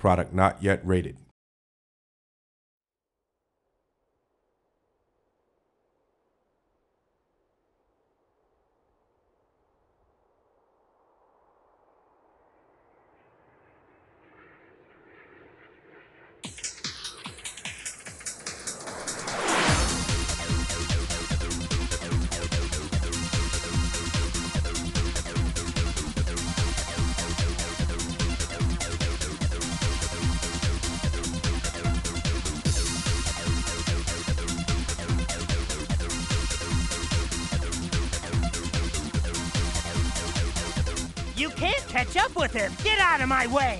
Product not yet rated. You can't catch up with him! Get out of my way!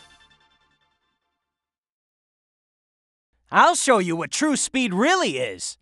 I'll show you what true speed really is.